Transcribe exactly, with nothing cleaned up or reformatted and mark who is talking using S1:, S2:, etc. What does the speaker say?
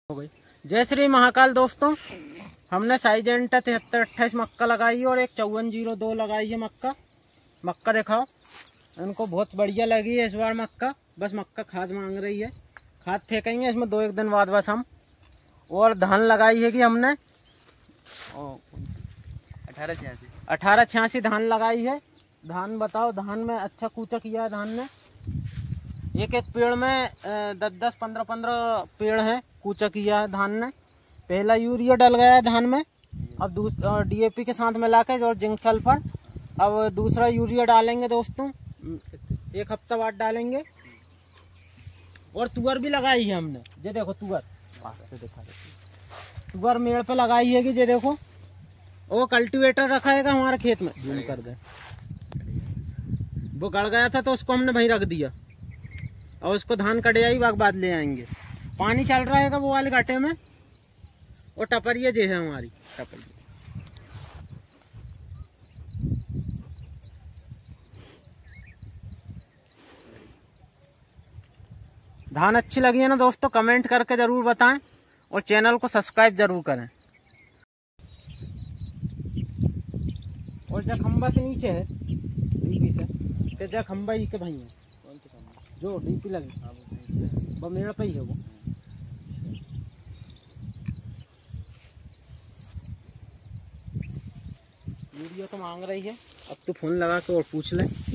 S1: हो गई। जय श्री महाकाल दोस्तों, हमने साइजेंटा तिहत्तर अट्ठाईस मक्का लगाई है और एक चौवन जीरो दो लगाई है मक्का। मक्का दिखाओ, इनको बहुत बढ़िया लगी है इस बार मक्का। बस मक्का खाद मांग रही है, खाद फेंकेंगे इसमें दो एक दिन बाद बस हम। और धान लगाई है कि हमने
S2: अठारह छियासी
S1: अठारह छियासी धान लगाई है। धान बताओ, धान में अच्छा कूचा किया है धान ने। एक एक पेड़ में दस दस पंद्रह पंद्रह पेड़ हैं, कूचा किया है धान ने। पहला यूरिया डल गया है धान में, अब दूसरा डीएपी के साथ मिला के और जिंक सल्फर। अब दूसरा यूरिया डालेंगे दोस्तों, एक हफ्ता बाद डालेंगे। और तुअर भी लगाई है हमने, ये देखो तुअर से दिखा देते। तुअर मेड़ पे लगाई है कि ये देखो, वो कल्टीवेटर रखा है हमारे खेत में, जूम कर दे। वो गड़ गया था तो उसको हमने वहीं रख दिया और उसको धान कटियाई बाग बाद ले आएंगे। पानी चल रहा है वो वाले घाटे में। और टपरिया जे है हमारी टपरिया। धान अच्छी लगी है ना दोस्तों, कमेंट करके जरूर बताएं और चैनल को सब्सक्राइब जरूर करें। और जब खंबा से नीचे है डीपी से, तो जब खंबा ही के भाई है जो डीपी लगी वो मेरा पे ही है वो। वीडियो तो मांग रही है, अब तो फोन लगा के और पूछ ले।